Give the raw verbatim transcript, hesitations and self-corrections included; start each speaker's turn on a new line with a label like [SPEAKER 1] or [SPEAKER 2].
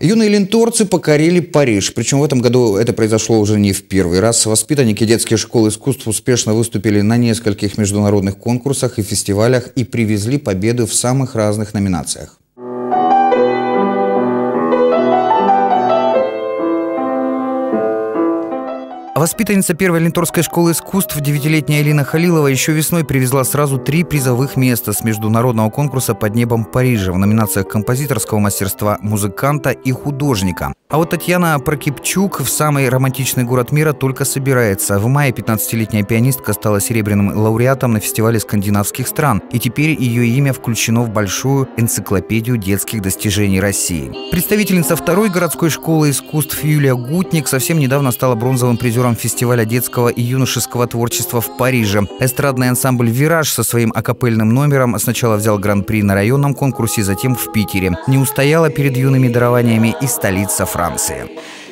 [SPEAKER 1] Юные ленторцы покорили Париж. Причем в этом году это произошло уже не в первый раз. Воспитанники детских школ искусств успешно выступили на нескольких международных конкурсах и фестивалях и привезли победы в самых разных номинациях. Воспитанница первой ленторской школы искусств, девятилетняя Алина Халилова, еще весной привезла сразу три призовых места с международного конкурса «Под небом Парижа» в номинациях композиторского мастерства, музыканта и художника. А вот Татьяна Прокипчук в самый романтичный город мира только собирается. В мае пятнадцатилетняя пианистка стала серебряным лауреатом на фестивале скандинавских стран, и теперь ее имя включено в большую энциклопедию детских достижений России. Представительница второй городской школы искусств Юлия Гутник совсем недавно стала бронзовым призером фестиваля детского и юношеского творчества в Париже. Эстрадный ансамбль «Вираж» со своим акапельным номером сначала взял гран-при на районном конкурсе, затем в Питере. Не устояла перед юными дарованиями и столица Франции.